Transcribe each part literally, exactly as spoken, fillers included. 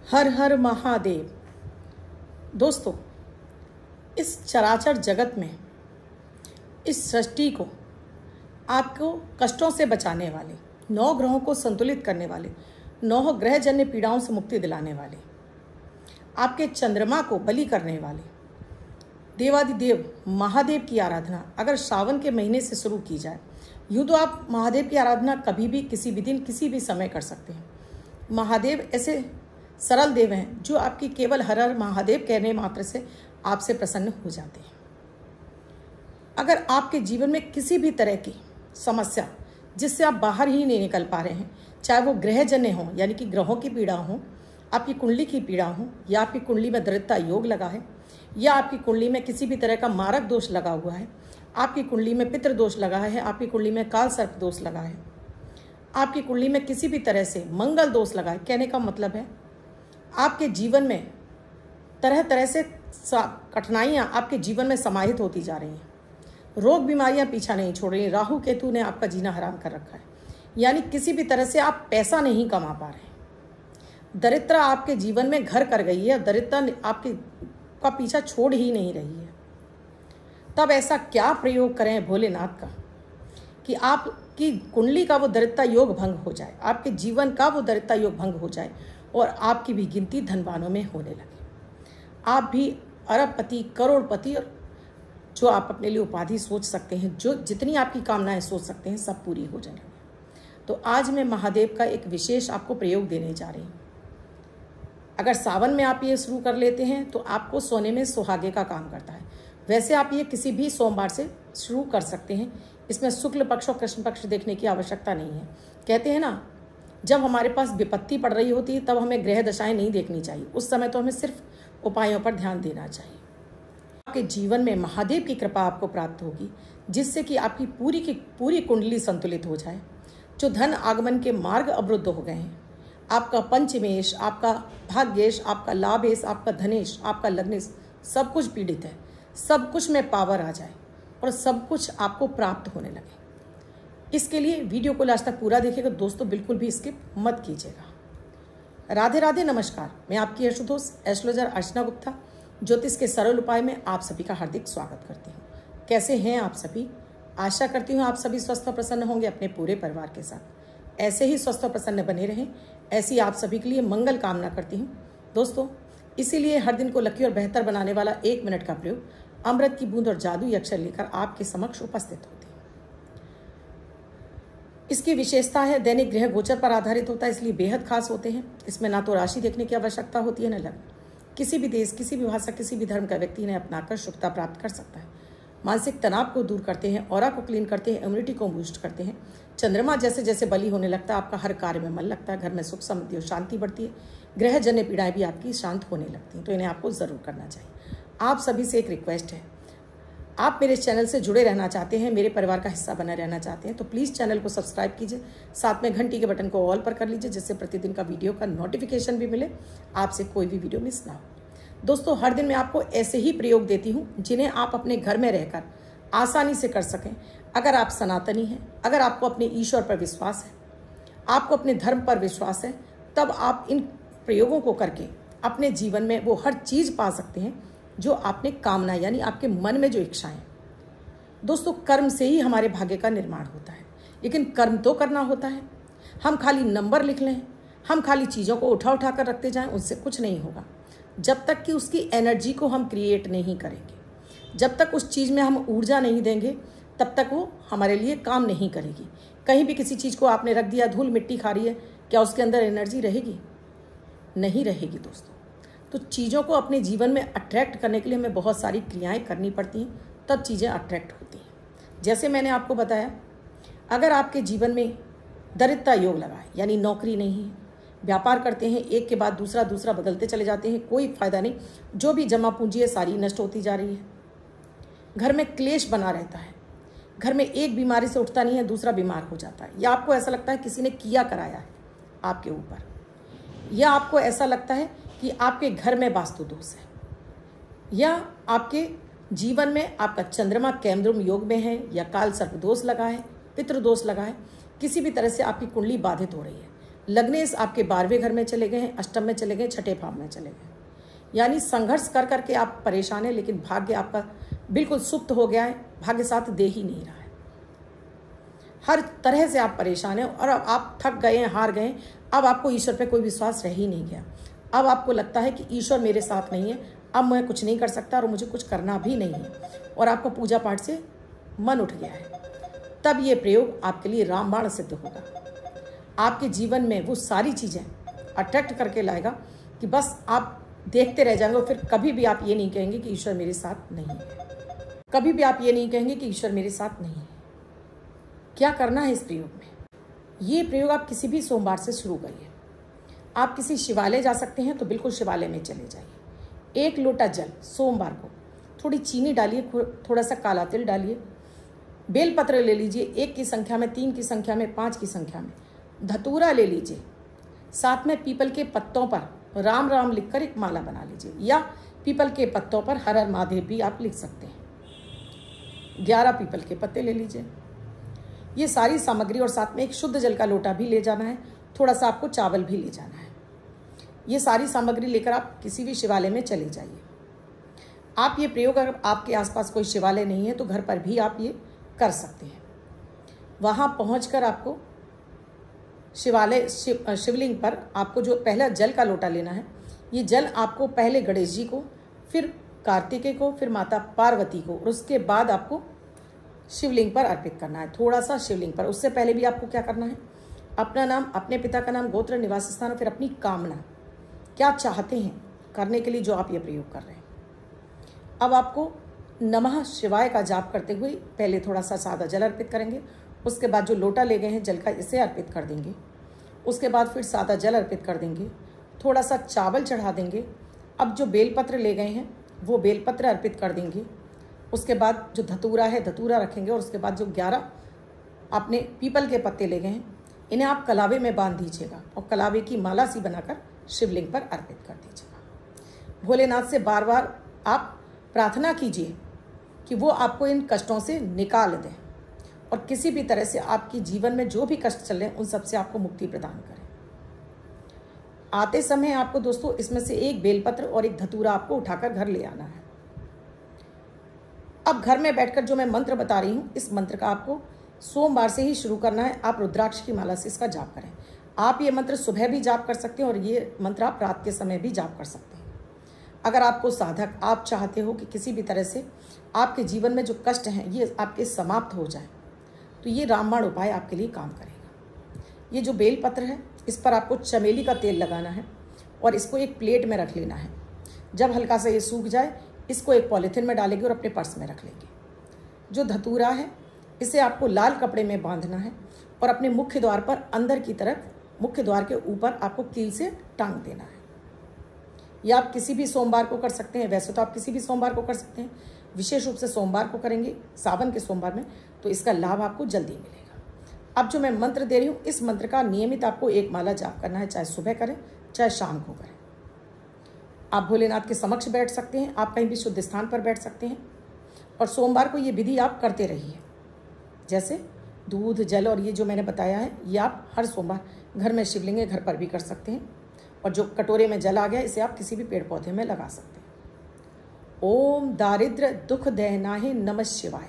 हर हर महादेव। दोस्तों, इस चराचर जगत में, इस सृष्टि को आपको कष्टों से बचाने वाले, नौ ग्रहों को संतुलित करने वाले, नौ ग्रहजन्य पीड़ाओं से मुक्ति दिलाने वाले, आपके चंद्रमा को बलि करने वाले देवादिदेव महादेव की आराधना अगर सावन के महीने से शुरू की जाए, यूँ तो आप महादेव की आराधना कभी भी, किसी भी दिन, किसी भी समय कर सकते हैं। महादेव ऐसे सरल देव हैं जो आपकी केवल हर हर महादेव कहने मात्र से आपसे प्रसन्न हो जाते हैं। अगर आपके जीवन में किसी भी तरह की समस्या जिससे आप बाहर ही नहीं निकल पा रहे हैं, चाहे वो ग्रहजन्य हो यानी कि ग्रहों की पीड़ा हो, आपकी कुंडली की पीड़ा हो, या आपकी कुंडली में दरिद्रता योग लगा है, या आपकी कुंडली में किसी भी तरह का मारक दोष लगा हुआ है, आपकी कुंडली में पितृ दोष लगा है, आपकी कुंडली में काल सर्प दोष लगा है, आपकी कुंडली में किसी भी तरह से मंगल दोष लगा है, कहने का मतलब है आपके जीवन में तरह तरह से कठिनाइयाँ आपके जीवन में समाहित होती जा रही हैं। रोग बीमारियां पीछा नहीं छोड़ रही। राहु केतु ने आपका जीना हराम कर रखा है, यानी किसी भी तरह से आप पैसा नहीं कमा पा रहे। दरिद्रता आपके जीवन में घर कर गई है, दरिद्रता आपके का पीछा छोड़ ही नहीं रही है। तब ऐसा क्या प्रयोग करें भोलेनाथ का कि आपकी कुंडली का वो दरिद्रता योग भंग हो जाए, आपके जीवन का वो दरिद्रता योग भंग हो जाए और आपकी भी गिनती धनवानों में होने लगे। आप भी अरबपति, करोड़पति और जो आप अपने लिए उपाधि सोच सकते हैं, जो जितनी आपकी कामनाएं सोच सकते हैं, सब पूरी हो जाएंगी। तो आज मैं महादेव का एक विशेष आपको प्रयोग देने जा रही हूँ। अगर सावन में आप ये शुरू कर लेते हैं तो आपको सोने में सुहागे का काम करता है। वैसे आप ये किसी भी सोमवार से शुरू कर सकते हैं। इसमें शुक्ल पक्ष और कृष्ण पक्ष देखने की आवश्यकता नहीं है। कहते हैं ना, जब हमारे पास विपत्ति पड़ रही होती है तब हमें ग्रह दशाएं नहीं देखनी चाहिए, उस समय तो हमें सिर्फ उपायों पर ध्यान देना चाहिए। आपके जीवन में महादेव की कृपा आपको प्राप्त होगी, जिससे कि आपकी पूरी की पूरी कुंडली संतुलित हो जाए। जो धन आगमन के मार्ग अवरुद्ध हो गए हैं, आपका पंचमेश, आपका भाग्येश, आपका लाभेश, आपका धनेश, आपका लग्नेश, सब कुछ पीड़ित है, सब कुछ में पावर आ जाए और सब कुछ आपको प्राप्त होने लगे। इसके लिए वीडियो को लास्ट तक पूरा देखिएगा दोस्तों, बिल्कुल भी स्किप मत कीजिएगा। राधे राधे, नमस्कार। मैं आपकी एस्ट्रोदोस एस्ट्रोलॉजर अर्चना गुप्ता ज्योतिष के सरल उपाय में आप सभी का हार्दिक स्वागत करती हूँ। कैसे हैं आप सभी? आशा करती हूँ आप सभी स्वस्थ और प्रसन्न होंगे अपने पूरे परिवार के साथ। ऐसे ही स्वस्थ और प्रसन्न बने रहें, ऐसी आप सभी के लिए मंगल कामना करती हूँ दोस्तों। इसीलिए हर दिन को लकी और बेहतर बनाने वाला एक मिनट का प्रयोग अमृत की बूंद और जादुई अक्षर लेकर आपके समक्ष उपस्थित होती है। इसकी विशेषता है दैनिक ग्रह गोचर पर आधारित होता है, इसलिए बेहद खास होते हैं। इसमें ना तो राशि देखने की आवश्यकता होती है, न लग्न। किसी भी देश, किसी भी भाषा, किसी भी धर्म का व्यक्ति इन्हें अपनाकर शुभता प्राप्त कर सकता है। मानसिक तनाव को दूर करते हैं, ऑरा को क्लीन करते हैं, इम्यूनिटी को बूस्ट करते हैं। चंद्रमा जैसे जैसे बली होने लगता है, आपका हर कार्य में मन लगता है, घर में सुख समृद्धि और शांति बढ़ती है, ग्रहजन्य पीड़ाएं भी आपकी शांत होने लगती हैं। तो इन्हें आपको ज़रूर करना चाहिए। आप सभी से एक रिक्वेस्ट है, आप मेरे चैनल से जुड़े रहना चाहते हैं, मेरे परिवार का हिस्सा बना रहना चाहते हैं, तो प्लीज़ चैनल को सब्सक्राइब कीजिए, साथ में घंटी के बटन को ऑल पर कर लीजिए, जिससे प्रतिदिन का वीडियो का नोटिफिकेशन भी मिले, आपसे कोई भी वीडियो मिस ना हो। दोस्तों, हर दिन मैं आपको ऐसे ही प्रयोग देती हूँ जिन्हें आप अपने घर में रहकर आसानी से कर सकें। अगर आप सनातनी हैं, अगर आपको अपने ईश्वर पर विश्वास है, आपको अपने धर्म पर विश्वास है, तब आप इन प्रयोगों को करके अपने जीवन में वो हर चीज़ पा सकते हैं जो आपने कामना, यानी आपके मन में जो इच्छाएं। दोस्तों, कर्म से ही हमारे भाग्य का निर्माण होता है, लेकिन कर्म तो करना होता है। हम खाली नंबर लिख लें, हम खाली चीज़ों को उठा उठा कर रखते जाएं, उससे कुछ नहीं होगा। जब तक कि उसकी एनर्जी को हम क्रिएट नहीं करेंगे, जब तक उस चीज़ में हम ऊर्जा नहीं देंगे, तब तक वो हमारे लिए काम नहीं करेगी। कहीं भी किसी चीज़ को आपने रख दिया, धूल मिट्टी खा रही है, क्या उसके अंदर एनर्जी रहेगी? नहीं रहेगी दोस्तों। तो चीज़ों को अपने जीवन में अट्रैक्ट करने के लिए हमें बहुत सारी क्रियाएं करनी पड़ती हैं, तब चीज़ें अट्रैक्ट होती हैं। जैसे मैंने आपको बताया, अगर आपके जीवन में दरिद्रता योग लगा है, यानी नौकरी नहीं है, व्यापार करते हैं, एक के बाद दूसरा दूसरा बदलते चले जाते हैं, कोई फ़ायदा नहीं, जो भी जमा पूंजी है सारी नष्ट होती जा रही है, घर में क्लेश बना रहता है, घर में एक बीमारी से उठता नहीं है, दूसरा बीमार हो जाता है, या आपको ऐसा लगता है किसी ने किया कराया है आपके ऊपर, या आपको ऐसा लगता है कि आपके घर में वास्तु दोष है, या आपके जीवन में आपका चंद्रमा कैमद्रुम योग में है, या काल सर्प दोष लगा है, पितृ दोष लगा है, किसी भी तरह से आपकी कुंडली बाधित हो रही है, लग्नेश आपके बारहवें घर में चले गए हैं, अष्टम में चले गए, छठे भाव में चले गए। यानी संघर्ष कर करके आप परेशान हैं, लेकिन भाग्य आपका बिल्कुल सुप्त हो गया है, भाग्य साथ दे ही नहीं रहा है। हर तरह से आप परेशान हैं और अब आप थक गए हैं, हार गए। अब आपको ईश्वर पे कोई विश्वास रह ही नहीं गया। अब आपको लगता है कि ईश्वर मेरे साथ नहीं है, अब मैं कुछ नहीं कर सकता और मुझे कुछ करना भी नहीं है, और आपको पूजा पाठ से मन उठ गया है। तब ये प्रयोग आपके लिए रामबाण सिद्ध होगा। आपके जीवन में वो सारी चीज़ें अट्रैक्ट करके लाएगा कि बस आप देखते रह जाएंगे, और फिर कभी भी आप ये नहीं कहेंगे कि ईश्वर मेरे साथ नहीं है। कभी भी आप ये नहीं कहेंगे कि ईश्वर मेरे साथ नहीं है। क्या करना है इस प्रयोग में? ये प्रयोग आप किसी भी सोमवार से शुरू करिए। आप किसी शिवालय जा सकते हैं तो बिल्कुल शिवालय में चले जाइए। एक लोटा जल सोमवार को, थोड़ी चीनी डालिए, थोड़ा सा काला तिल डालिए, बेलपत्र ले लीजिए, एक की संख्या में, तीन की संख्या में, पाँच की संख्या में, धतूरा ले लीजिए, साथ में पीपल के पत्तों पर राम राम लिखकर एक माला बना लीजिए, या पीपल के पत्तों पर हर हर महादेव भी आप लिख सकते हैं। ग्यारह पीपल के पत्ते ले लीजिए। ये सारी सामग्री, और साथ में एक शुद्ध जल का लोटा भी ले जाना है, थोड़ा सा आपको चावल भी ले जाना है। ये सारी सामग्री लेकर आप किसी भी शिवालय में चले जाइए। आप ये प्रयोग, अगर आपके आसपास कोई शिवालय नहीं है तो घर पर भी आप ये कर सकते हैं। वहाँ पहुँचकर आपको शिवालय शिव शिवलिंग पर आपको जो पहला जल का लोटा लेना है, ये जल आपको पहले गणेश जी को, फिर कार्तिकेय को, फिर माता पार्वती को, और उसके बाद आपको शिवलिंग पर अर्पित करना है। थोड़ा सा शिवलिंग पर। उससे पहले भी आपको क्या करना है? अपना नाम, अपने पिता का नाम, गोत्र, निवास स्थान, और फिर अपनी कामना, क्या चाहते हैं करने के लिए जो आप ये प्रयोग कर रहे हैं। अब आपको नमः शिवाय का जाप करते हुए पहले थोड़ा सा सादा जल अर्पित करेंगे, उसके बाद जो लोटा ले गए हैं जल का, इसे अर्पित कर देंगे, उसके बाद फिर सादा जल अर्पित कर देंगे, थोड़ा सा चावल चढ़ा देंगे। अब जो बेलपत्र ले गए हैं वो बेलपत्र अर्पित कर देंगे, उसके बाद जो धतूरा है धतूरा रखेंगे, और उसके बाद जो ग्यारह आपने पीपल के पत्ते ले गए हैं इन्हें आप कलावे में बांध दीजिएगा, और कलावे की माला सी बनाकर शिवलिंग पर अर्पित कर दीजिएगा। भोलेनाथ से बार बार आप प्रार्थना कीजिए कि वो आपको इन कष्टों से निकाल दें, और किसी भी तरह से आपकी जीवन में जो भी कष्ट चल रहे हैं उन सब से आपको मुक्ति प्रदान करें। आते समय आपको दोस्तों इसमें से एक बेलपत्र और एक धतूरा आपको उठाकर घर ले आना है। अब घर में बैठकर जो मैं मंत्र बता रही हूँ, इस मंत्र का आपको सोमवार से ही शुरू करना है। आप रुद्राक्ष की माला से इसका जाप करें। आप ये मंत्र सुबह भी जाप कर सकते हैं, और ये मंत्र आप रात के समय भी जाप कर सकते हैं। अगर आपको साधक, आप चाहते हो कि किसी भी तरह से आपके जीवन में जो कष्ट हैं ये आपके समाप्त हो जाए, तो ये रामबाण उपाय आपके लिए काम करेगा। ये जो बेलपत्र है इस पर आपको चमेली का तेल लगाना है, और इसको एक प्लेट में रख लेना है। जब हल्का सा ये सूख जाए इसको एक पॉलीथिन में डालेंगे और अपने पर्स में रख लेंगे। जो धतूरा है इसे आपको लाल कपड़े में बांधना है, और अपने मुख्य द्वार पर अंदर की तरफ, मुख्य द्वार के ऊपर आपको कील से टांग देना है। या आप किसी भी सोमवार को कर सकते हैं। वैसे तो आप किसी भी सोमवार को कर सकते हैं, विशेष रूप से सोमवार को करेंगे, सावन के सोमवार में, तो इसका लाभ आपको जल्दी मिलेगा। अब जो मैं मंत्र दे रही हूँ, इस मंत्र का नियमित आपको एक माला जाप करना है, चाहे सुबह करें चाहे शाम को करें। आप भोलेनाथ के समक्ष बैठ सकते हैं, आप कहीं भी शुद्ध स्थान पर बैठ सकते हैं, और सोमवार को ये विधि आप करते रहिए। जैसे दूध, जल और ये जो मैंने बताया है, ये आप हर सोमवार घर में शिवलिंग है, घर पर भी कर सकते हैं। और जो कटोरे में जल आ गया इसे आप किसी भी पेड़ पौधे में लगा सकते हैं। ओम दारिद्र दुख दहनाहे नमः शिवाय।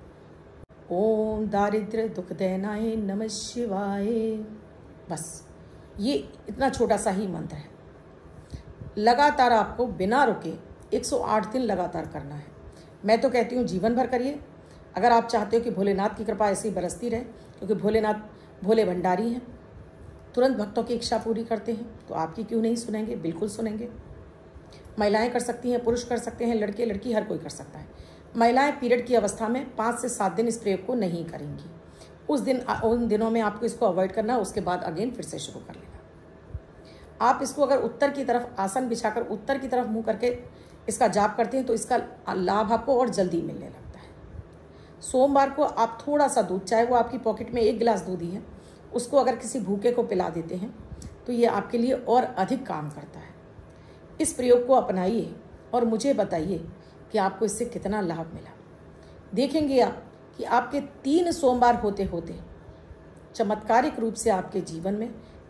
ओम दारिद्र दुख दहनाहे नमः शिवाय। बस ये इतना छोटा सा ही मंत्र है। लगातार आपको बिना रुके एक सौ आठ दिन लगातार करना है। मैं तो कहती हूँ जीवन भर करिए। अगर आप चाहते हो कि भोलेनाथ की कृपा ऐसी बरसती रहे, क्योंकि भोलेनाथ भोले भंडारी हैं, तुरंत भक्तों की इच्छा पूरी करते हैं, तो आपकी क्यों नहीं सुनेंगे? बिल्कुल सुनेंगे। महिलाएं कर सकती हैं, पुरुष कर सकते हैं, लड़के लड़की हर कोई कर सकता है। महिलाएं पीरियड की अवस्था में पाँच से सात दिन इस प्रयोग को नहीं करेंगी। उस दिन उन दिनों में आपको इसको अवॉइड करना, उसके बाद अगेन फिर से शुरू कर लेना। आप इसको अगर उत्तर की तरफ आसन बिछाकर उत्तर की तरफ मुँह करके इसका जाप करते हैं तो इसका लाभ आपको और जल्दी मिलने लगता है। सोमवार को आप थोड़ा सा दूध, चाहे वो आपकी पॉकेट में एक गिलास दूध ही है, उसको अगर किसी भूखे को पिला देते हैं तो ये आपके लिए और अधिक काम करता है। इस प्रयोग को अपनाइए और मुझे बताइए कि आपको इससे कितना लाभ मिला। देखेंगे आप कि आपके तीन सोमवार होते होते चमत्कारिक रूप से आपके जीवन में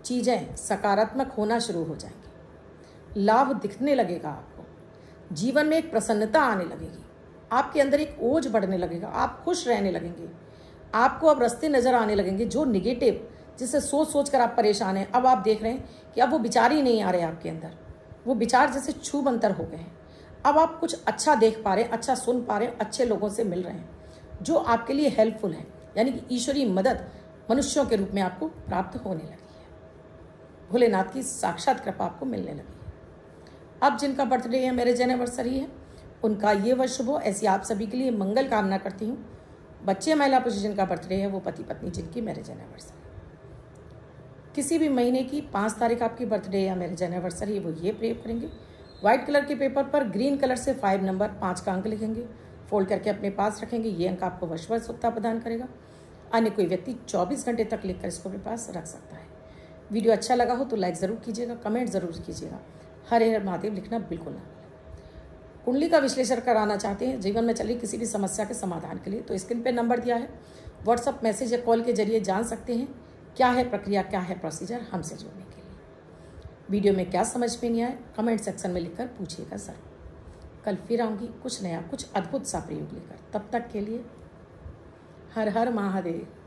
चीज़ें सकारात्मक होना शुरू हो जाएंगी, लाभ दिखने लगेगा आपको, जीवन में एक प्रसन्नता आने लगेगी, आपके अंदर एक ओज बढ़ने लगेगा, आप खुश रहने लगेंगे, आपको अब रास्ते नज़र आने लगेंगे। जो निगेटिव जिससे सोच सोच कर आप परेशान हैं, अब आप देख रहे हैं कि अब वो विचार ही नहीं आ रहे आपके अंदर, वो विचार जैसे छूब अंतर हो गए हैं। अब आप कुछ अच्छा देख पा रहे हैं, अच्छा सुन पा रहे हैं, अच्छे लोगों से मिल रहे हैं जो आपके लिए हेल्पफुल है, यानी कि ईश्वरीय मदद मनुष्यों के रूप में आपको प्राप्त होने लगी है। भोलेनाथ की साक्षात कृपा आपको मिलने लगी है। अब जिनका बर्थडे है, मैरिज एनिवर्सरी है, उनका ये वर्ष शुभ हो, ऐसी आप सभी के लिए मंगल कामना करती हूँ। बच्चे महिला पुरुष जिनका बर्थडे है, वो पति पत्नी जिनकी मैरिज एनिवर्सरी, किसी भी महीने की पाँच तारीख आपकी बर्थडे या मैरिज एनिवर्सरी, वो ये प्रे करेंगे। व्हाइट कलर के पेपर पर ग्रीन कलर से फाइव नंबर पाँच का अंक लिखेंगे, फोल्ड करके अपने पास रखेंगे। ये अंक आपको वशवशता प्रदान करेगा। अन्य कोई व्यक्ति चौबीस घंटे तक लिखकर इसको अपने पास रख सकता है। वीडियो अच्छा लगा हो तो लाइक ज़रूर कीजिएगा, कमेंट ज़रूर कीजिएगा। हरे हर महादेव लिखना बिल्कुल ना भूलें। कुंडली का विश्लेषण कराना चाहते हैं जीवन में चल रही किसी भी समस्या के समाधान के लिए, तो स्क्रीन पर नंबर दिया है, व्हाट्सअप मैसेज या कॉल के जरिए जान सकते हैं क्या है प्रक्रिया, क्या है प्रोसीजर हमसे जुड़ने के लिए। वीडियो में क्या समझ में नहीं आए कमेंट सेक्शन में लिखकर पूछिएगा ज़रूर। कल फिर आऊँगी कुछ नया, कुछ अद्भुत सा प्रयोग लेकर। तब तक के लिए हर हर महादेव।